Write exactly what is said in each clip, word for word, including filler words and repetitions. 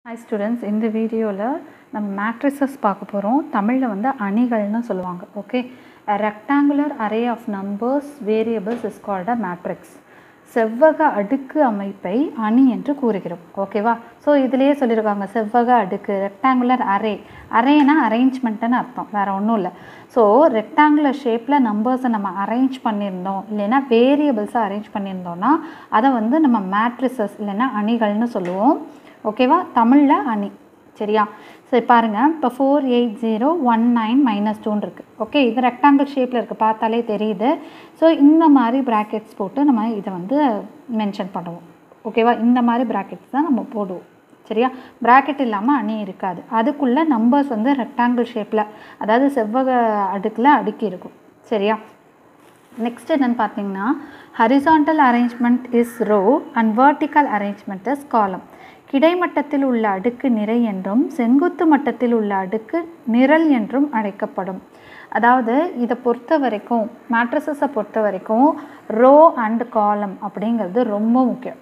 Hi students, in the video la நம்ம matrices பார்க்க போறோம். தமிழ்ல வந்து அணிகள்னு சொல்லுவாங்க. Okay, a rectangular array of numbers variables is called a matrix. செவ்வக அடுக்கு அமைப்பை அணி என்று கூறுகிறோம். ஓகேவா? சோ இதிலேயே சொல்லிருக்காங்க செவ்வக அடுக்கு rectangular array. arrayனா arrangementன்னு அர்த்தம். வேற ஒண்ணும் இல்ல. சோ rectangular shapeல numbers நம்ம arrange பண்ணிருந்தோம் இல்லனா variables arrange பண்ணிருந்தோம்னா அத வந்து நம்ம matrices இல்லனா அணிகள்னு சொல்லுவோம். ஓகேவா? தமிழ்ல அணி. சரியா? சரி பாருங்க. இப்ப four eight zero one nine minus two ன்னு இருக்கு. ஓகே, இது ரெக்டாங்கிள் ஷேப்ல இருக்கு. பார்த்தாலே தெரியுது. சோ இந்த மாதிரி பிராக்கெட்ஸ் போட்டு நம்ம இத வந்து மென்ஷன் பண்ணுவோம். ஓகேவா? இந்த மாதிரி பிராக்கெட்ஸ் தான் நம்ம போடுவோம். சரியா? பிராக்கெட் இல்லாம அணி இருக்காது. அதுக்குள்ள நம்பர்ஸ் வந்து ரெக்டாங்கிள் ஷேப்ல அதாவது செவ்வக அடுக்குல அடுக்கி இருக்கும். சரியா? நெக்ஸ்ட் என்னன்னு பாத்தீங்கன்னா horizontal arrangement is row and vertical arrangement is column. கிடைமட்டத்தில் உள்ள அடுக்கு நிரை என்றும் செங்குத்து மட்டத்தில் உள்ள அடுக்கு நிரல் என்றும் அழைக்கப்படும். அதாவது இத பொறுத்த வரைக்கும் மேட்ரிசஸை பொறுத்த வரைக்கும் ரோ அண்ட் காலம் அப்படிங்கிறது ரொம்ப முக்கியம்.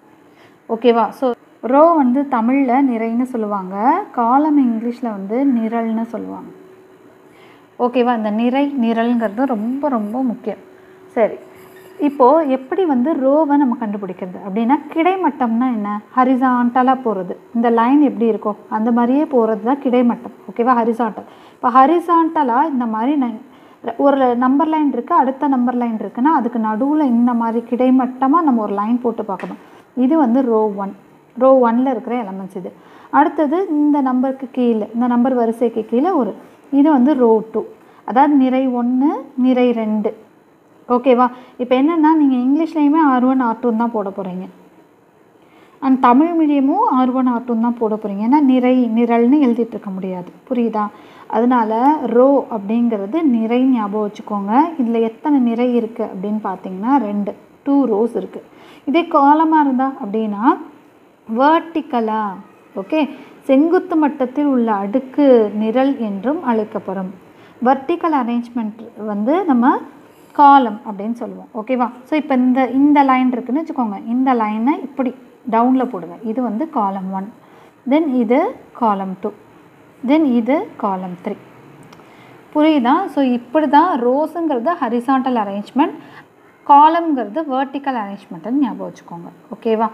ஓகேவா? ஸோ ரோ வந்து தமிழ்ல நிறைன்னு சொல்லுவாங்க, காலம் இங்கிலீஷ்ல வந்து நிரல்னு சொல்லுவாங்க. ஓகேவா? இந்த நிறை நிரல்ங்கிறது ரொம்ப ரொம்ப முக்கியம். சரி, இப்போ எப்படி வந்து ரோவை நம்ம கண்டுபிடிக்கிறது அப்படின்னா கிடைமட்டம்னா என்ன? ஹரிசாண்டலா போறது. இந்த லைன் எப்படி இருக்கோ அந்த மாதிரியே போறது தான் கிடைமட்டம். ஓகேவா? ஹரிசாண்டல். இப்போ ஹரிசாண்டலா இந்த மாதிரி ஒரு நம்பர் லைன் இருக்கு, அடுத்த நம்பர் லைன் இருக்குன்னா அதுக்கு நடுவுல இந்த மாதிரி கிடைமட்டமா நம்ம ஒரு லைன் போட்டு பார்க்கணும். இது வந்து ரோ ஒன். ரோ ஒன்ல இருக்கிற எலமெண்ட்ஸ் இது. அடுத்தது இந்த நம்பருக்கு கீழே இந்த நம்பர் வரிசைக்கு கீழே ஒரு இது வந்து ரோ டூ. அதாவது நிரை ஒன்று நிரை ரெண்டு. ஓகேவா? இப்போ என்னன்னா நீங்க இங்கிலீஷ்லயுமே ஆர் ஒன் ஆர் டூ தான் போட போறீங்க. அண்ட் தமிழ் மீடியமும் ஆர் ஒன் ஆர் டூ தான் போட போறீங்க. ஏன்னா நிறை நிரல்னு எழுதிட்டு இருக்க முடியாது. புரியுதா? அதனால ரோ அப்படிங்கிறது நிறை ஞாபகம் வச்சுக்கோங்க. இதுல எத்தனை நிறை இருக்கு அப்படின்னு பார்த்தீங்கன்னா ரெண்டு டூ ரோஸ் இருக்கு. இதே காலமா இருந்தா அப்படின்னா வெர்டிகலா ஓகே செங்குத்து மட்டத்தில் உள்ள அடுக்கு நிரல் என்றும் அழைக்கப்படும். வெர்டிகல் அரேஞ்ச்மெண்ட் வந்து நம்ம காலம் அப்படின்னு சொல்லுவோம். ஓகேவா? ஸோ இப்போ இந்த இந்த லைன் இருக்குன்னு வச்சுக்கோங்க. இந்த லைனை இப்படி டவுனில் போடுங்க. இது வந்து காலம் ஒன், தென் இது காலம் டூ, தென் இது காலம் த்ரீ. புரியுதா? ஸோ இப்படி தான் ரோஸுங்கிறது ஹரிசாண்டல் அரேஞ்ச்மெண்ட், காலம்ங்கிறது வெர்டிக்கல் அரேஞ்ச்மெண்ட்டுன்னு ஞாபகம் வச்சுக்கோங்க. ஓகேவா?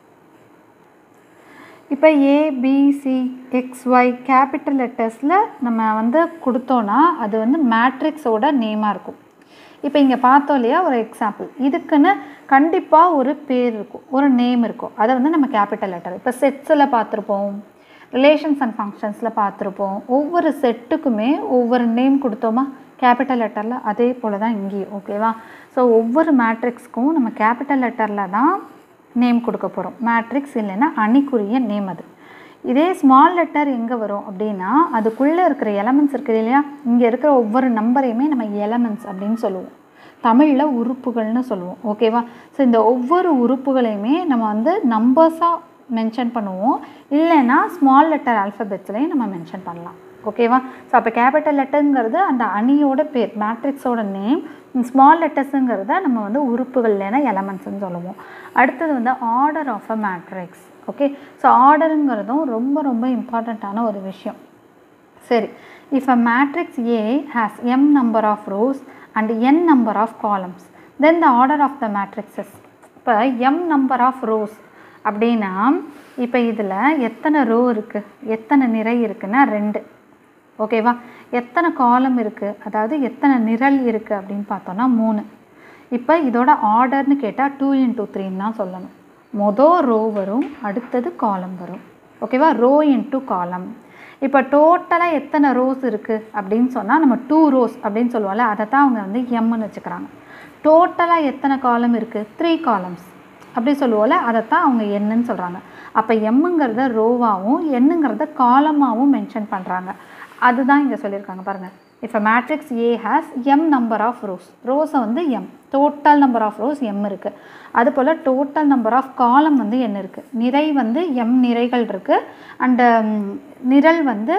இப்போ A B C X Y capital லெட்டர்ஸில் நம்ம வந்து கொடுத்தோன்னா அது வந்து மேட்ரிக்ஸோட நேமாக இருக்கும். இப்போ இங்கே பார்த்தோம் இல்லையா ஒரு எக்ஸாம்பிள், இதுக்குன்னு கண்டிப்பாக ஒரு பேர் இருக்கும், ஒரு நேம் இருக்கும். அதை வந்து நம்ம கேபிட்டல் லெட்டர் இப்போ செட்ஸில் பார்த்துருப்போம், ரிலேஷன்ஸ் அண்ட் ஃபங்க்ஷன்ஸில் பார்த்துருப்போம். ஒவ்வொரு செட்டுக்குமே ஒவ்வொரு நேம் கொடுத்தோமா கேபிட்டல் லெட்டரில், அதே போல் தான் இங்கேயும். ஓகேவா? ஸோ ஒவ்வொரு மேட்ரிக்ஸ்க்கும் நம்ம கேபிட்டல் லெட்டரில் தான் நேம் கொடுக்க போகிறோம். மேட்ரிக்ஸ் இல்லைன்னா அணிக்குரிய நேம் அது. இதே ஸ்மால் லெட்டர் எங்கே வரும் அப்படின்னா அதுக்குள்ளே இருக்கிற எலமெண்ட்ஸ் இருக்குது இல்லையா, இங்கே இருக்கிற ஒவ்வொரு நம்பரையுமே நம்ம எலமெண்ட்ஸ் அப்படின்னு சொல்லுவோம். தமிழில் உறுப்புகள்னு சொல்லுவோம். ஓகேவா? ஸோ இந்த ஒவ்வொரு உறுப்புகளையுமே நம்ம வந்து நம்பர்ஸாக மென்ஷன் பண்ணுவோம், இல்லைன்னா ஸ்மால் லெட்டர் ஆல்ஃபபெட்ஸ்லையும் நம்ம மென்ஷன் பண்ணலாம். ஓகேவா? ஸோ அப்போ கேபிட்டல் லெட்டருங்கிறது அந்த அணியோட பேர், மேட்ரிக்ஸோட நேம். ஸ்மால் லெட்டர்ஸுங்கிறத நம்ம வந்து உறுப்புகள் இல்லைன்னா எலமெண்ட்ஸ்ன்னு சொல்லுவோம். அடுத்தது வந்து order of a matrix. Okay, so ஆர்டருங்கிறதும் ரொம்ப ரொம்ப இம்பார்ட்டண்ட்டான ஒரு விஷயம். சரி, if a matrix A has M number of rows and N number of columns then the order of the matrices. இப்போ எம் நம்பர் ஆஃப் ரோஸ் அப்படின்னா இப்போ இதில் எத்தனை ரோ இருக்குது, எத்தனை நிரை இருக்குன்னா ரெண்டு. ஓகேவா? எத்தனை காலம் இருக்குது, அதாவது எத்தனை நிரல் இருக்குது அப்படின்னு பார்த்தோன்னா மூணு. இப்போ இதோட ஆர்டர்னு கேட்டால் டூ இன்டூ த்ரீன்னு தான் சொல்லணும். மொதல் ரோ வரும், அடுத்தது காலம் வரும். ஓகேவா? ரோ இன்டூ காலம். இப்போ டோட்டலாக எத்தனை ரோஸ் இருக்குது அப்படின்னு சொன்னால் நம்ம டூ ரோஸ் அப்படின்னு சொல்லுவோம்ல, அதை தான் அவங்க வந்து எம்னு வச்சுக்கிறாங்க. டோட்டலாக எத்தனை காலம் இருக்குது, த்ரீ காலம்ஸ் அப்படி சொல்லுவோம்ல, அதை தான் அவங்க என்னன்னு சொல்கிறாங்க. அப்போ எம்முங்கிறத ரோவாகவும் என்னங்கிறத காலமாகவும் மென்ஷன் பண்ணுறாங்க. அதுதான் இங்கே சொல்லியிருக்காங்க பாருங்கள். If a matrix A has m number of rows, rows வந்து m, total number of rows m இருக்கு. அதுபோல் total number of column வந்து n இருக்கு. நிரை வந்து m நிறைகள் இருக்கு and நிரல் வந்து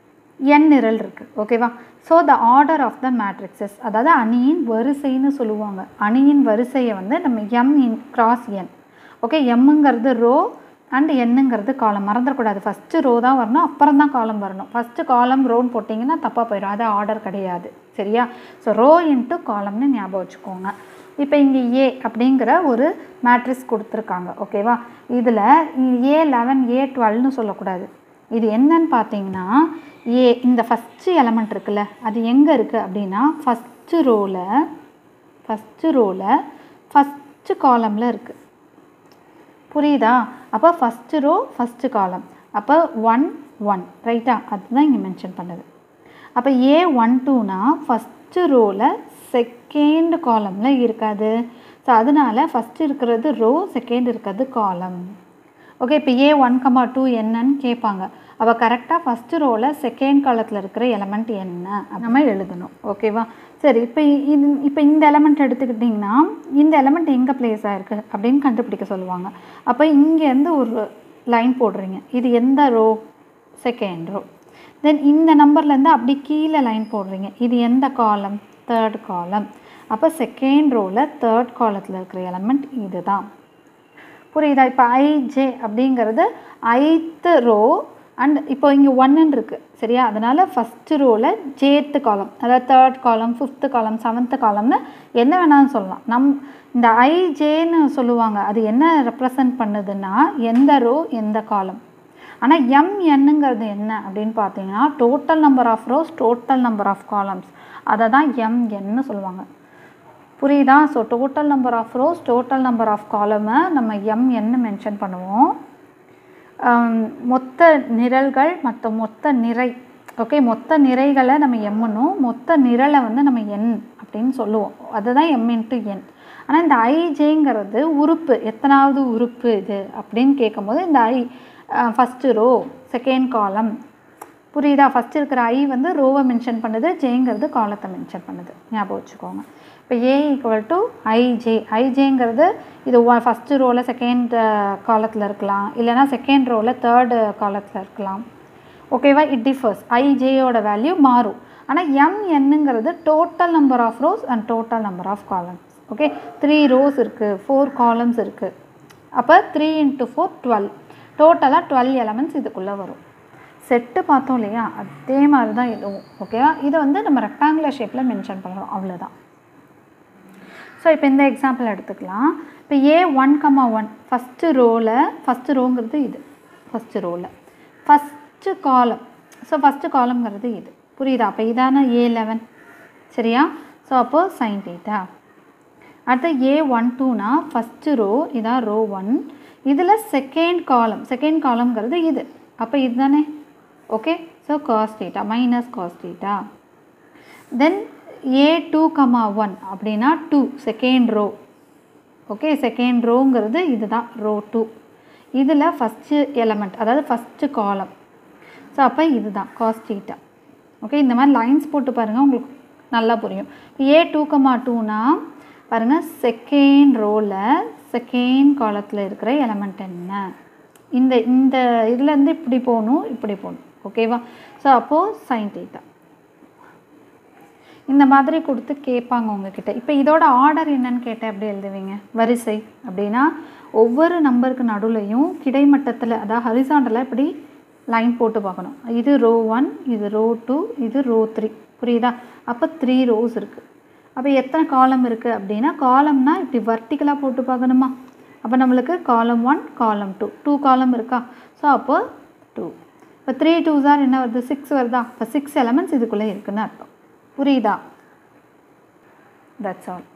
n நிரல் இருக்கு. ஓகேவா? So the order of the matrices, அதாவது அணியின் வரிசைன்னு சொல்லுவாங்க. அணியின் வரிசையை வந்து நம்ம m இன் கிராஸ் n. ஓகே, mங்கிறது ரோ, அண்ட் என்னங்கிறது காலம் மறந்துடக்கூடாது. ஃபஸ்ட்டு ரோ தான் வரணும், அப்புறம் தான் காலம் வரணும். ஃபஸ்ட்டு காலம் ரோன்னு போட்டிங்கன்னா தப்பாக போயிடும், அது ஆர்டர் கிடையாது. சரியா? ஸோ ரோ இன்ட்டு காலம்னு ஞாபகம் வச்சுக்கோங்க. இப்போ இங்கே ஏ அப்படிங்கிற ஒரு மேட்ரிக்ஸ் கொடுத்துருக்காங்க. ஓகேவா? இதில் ஏ லெவன் ஏ டுவெல்னு சொல்லக்கூடாது. இது என்னன்னு பார்த்தீங்கன்னா ஏ இந்த ஃபஸ்ட்டு எலமெண்ட் இருக்குல்ல, அது எங்கே இருக்குது அப்படின்னா ஃபஸ்ட்டு ரோவில் ஃபஸ்ட்டு ரோவில் ஃபஸ்ட்டு காலமில் இருக்குது. புரியுதா? அப்போ ஃபஸ்ட்டு ரோ ஃபஸ்ட்டு காலம், அப்போ ஒன் ஒன் ரைட்டா? அதுதான் இங்கே மென்ஷன் பண்ணுது. அப்போ ஏ ஒன் டூனா ஃபஸ்ட்டு ரோவில் செகண்ட் காலமில் இருக்காது. ஸோ அதனால் ஃபஸ்ட்டு இருக்கிறது ரோ, செகண்ட் இருக்கிறது காலம். ஓகே, இப்போ ஏ ஒன் கமா டூ என்னன்னு கேட்பாங்க. அவள் கரெக்டாக ஃபஸ்ட்டு ரோவில் செகண்ட் காலத்தில் இருக்கிற எலமெண்ட் என்ன நம்ம எழுதணும். ஓகேவா? சரி, இப்போ இது இப்போ இந்த எலமெண்ட் எடுத்துக்கிட்டிங்கன்னா இந்த எலமெண்ட் எங்கே ப்ளேஸ் ஆகிருக்கு அப்படின்னு கண்டுபிடிக்க சொல்லுவாங்க. அப்போ இங்கேருந்து ஒரு லைன் போடுறீங்க. இது எந்த ரோ? Second row. தென் இந்த நம்பர்லேருந்து அப்படி கீழே லைன் போடுறீங்க. இது எந்த காலம்? தேர்ட் காலம். அப்போ செகண்ட் ரோவில் தேர்ட் காலத்தில் இருக்கிற எலமெண்ட் இது தான். புரியுதா? இப்போ ஐஜே அப்படிங்கிறது ஐத்து ரோ அண்ட் இப்போ இங்கே ஒன்றுன்னு இருக்குது. சரியா? அதனால் ஃபஸ்ட்டு ரோவில் ஜேத்து காலம், அதாவது தேர்ட் காலம், ஃபிஃப்த்து காலம், செவன்த்து காலம்னு என்ன வேணாலும் சொல்லலாம். நம் இந்த ஐஜேன்னு சொல்லுவாங்க. அது என்ன ரெப்ரசன்ட் பண்ணுதுன்னா எந்த ரோ எந்த காலம். ஆனால் எம் என்னங்கிறது என்ன அப்படின்னு பார்த்தீங்கன்னா total number of rows, total number of columns, அதை தான் எம் என்ன சொல்லுவாங்க. புரியுதா? So total number of rows, total number of காலமை நம்ம எம் என்ன மென்ஷன் பண்ணுவோம். மொத்த நிரல்கள் மற்றும் மொத்த நிறை. ஓகே, மொத்த நிறைகளை நம்ம எம்னும் மொத்த நிரலை வந்து நம்ம என் அப்படின்னு சொல்லுவோம். அதுதான் எம் இன்ட்டு என். ஆனால் இந்த ஐஜேங்கிறது உறுப்பு, எத்தனாவது உறுப்பு இது அப்படின்னு கேட்கும்போது இந்த ஐ ஃபஸ்ட்டு ரோ செகண்ட் காலம். புரியுதா? ஃபஸ்ட்டு இருக்கிற ஐ வந்து ரோவை மென்ஷன் பண்ணுது, ஜேங்கிறது காலத்தை மென்ஷன் பண்ணுது. ஞாபகம் வச்சுக்கோங்க. இப்போ ஏ ஈக்குவல் டு ஐஜே. ஐஜேங்கிறது இது ஃபஸ்ட்டு ரோவில் செகண்ட் காலத்தில் இருக்கலாம், இல்லைனா செகண்ட் ரோவில் தேர்டு காலத்தில் இருக்கலாம். ஓகேவா? It differs. ஐஜேயோட வேல்யூ மாறும். ஆனால் எம் என்னங்கிறது total number of rows and total number of columns. Okay, three rows இருக்குது, ஃபோர் காலம்ஸ் இருக்குது. அப்போ த்ரீ இன்ட்டு ஃபோர் டுவெல், டோட்டலாக டுவெல் எலமெண்ட்ஸ் இதுக்குள்ளே வரும். செட்டு பார்த்தோம் இல்லையா, அதே மாதிரி தான் இதுவும். ஓகேவா? இதை வந்து நம்ம ரெக்டாங்குலர் ஷேப்பில் மென்ஷன் பண்ணுறோம், அவ்வளோதான். ஸோ இப்போ இந்த எக்ஸாம்பிள் எடுத்துக்கலாம். இப்போ A one comma one first ரோவில், ஃபஸ்ட்டு ரோங்கிறது இது ஃபஸ்ட்டு ரோவில் ஃபஸ்ட்டு காலம். ஸோ ஃபஸ்ட்டு காலம்ங்கிறது இது. புரியுதா? அப்போ இதான ஏ லெவன். சரியா? ஸோ அப்போது சைன் தீட்டா. அடுத்து ஏ ஒன் டூனா ஃபஸ்ட்டு ரோ, இதான் ரோ ஒன். இதில் செகண்ட் காலம், செகண்ட் காலம்ங்கிறது இது. அப்போ இது தானே. Okay, so cos theta minus cos theta. Then A two comma one அப்படின்னா two second row. Okay, second ரோங்கிறது இது தான் ரோ டூ. இதில் ஃபஸ்ட்டு எலமெண்ட், அதாவது ஃபஸ்ட்டு காலம். ஸோ அப்போ இது தான் காஸ் தீட்டா. ஓகே, இந்த மாதிரி லைன்ஸ் போட்டு பாருங்கள், உங்களுக்கு நல்லா புரியும். ஏ டூ கமா டூனா பாருங்கள் செகண்ட் ரோவில் செகண்ட் காலத்தில் இருக்கிற எலமெண்ட் என்ன. இந்த இந்த இதுலேருந்து இப்படி போகணும், இப்படி போகணும். ஓகேவா? ஸோ அப்போது சைன் தீட்டா இந்த மாதிரி கொடுத்து கேட்பாங்க உங்ககிட்ட. இப்போ இதோட ஆர்டர் என்னன்னு கேட்டால் எப்படி எழுதுவீங்க? வரிசை அப்படின்னா ஒவ்வொரு நம்பருக்கு நடுவுலையும் கிடைமட்டத்தில், அதாவது ஹரிசாண்டலாக இப்படி லைன் போட்டு பார்க்கணும். இது ரோ ஒன், இது ரோ டூ, இது ரோ த்ரீ. புரியுதா? அப்போ த்ரீ ரோஸ் இருக்குது. அப்போ எத்தனை காலம் இருக்குது அப்படின்னா, காலம்னா இப்படி வர்டிக்கலாக போட்டு பார்க்கணுமா? அப்போ நம்மளுக்கு காலம் ஒன், காலம் டூ, டூ காலம் இருக்கா? ஸோ அப்போ டூ. இப்போ த்ரீ டூ சார் என்ன வருது? சிக்ஸ் வருதா? இப்போ சிக்ஸ் எலமெண்ட்ஸ் இதுக்குள்ளே இருக்குதுன்னு அர்த்தம். புரியுதா? That's all.